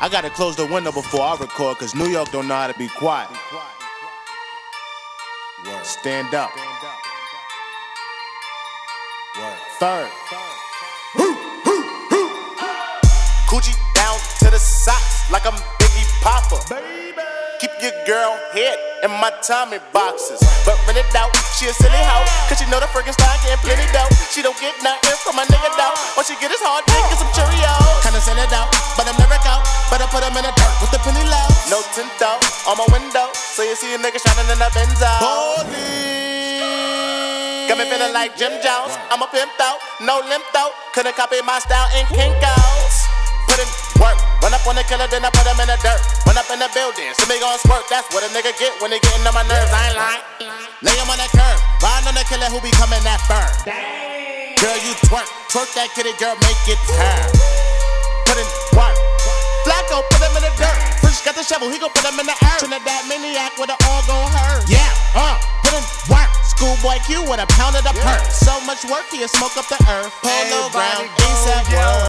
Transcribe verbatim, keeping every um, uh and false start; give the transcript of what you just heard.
I gotta close the window before I record, cause New York don't know how to be quiet. Word. Stand up. Word. Third. Coochie down to the socks like I'm Biggie Popper. Baby. Keep your girl head in my Tommy boxes, but rent it out, she a silly hoe, cause she know the freaking style getting plenty dough. She don't get nothing from my nigga though. All she get is hard dick and some Cheerios. Kinda send it out, but I'm never out. But I put them in the dirt with the penny low. No tint though, on my window, so you see a nigga shining in the Benzo. Holy, got me feeling like Jim Jones. I'm a pimp though, no limp though. Couldn't copy my style in Kinko's. Put in work, run up on the killer, then I put him in the dirt. Run up in the building, so me gon' squirt. That's what a nigga get when he gettin' on my nerves. I ain't lying. Lay him on the curb, riding on the killer who be coming that firm. Girl, you twerk, twerk that kitty, girl, make it turn. Put in work. Flacco, put him in the dirt. Fresh got the shovel, he gon' put him in the earth. Trinidad maniac with it all gon' hurt. Yeah, uh, put in work. Schoolboy Q with a pound of the perk. So much work, he'll smoke up the earth. Polo ground, ASAP world.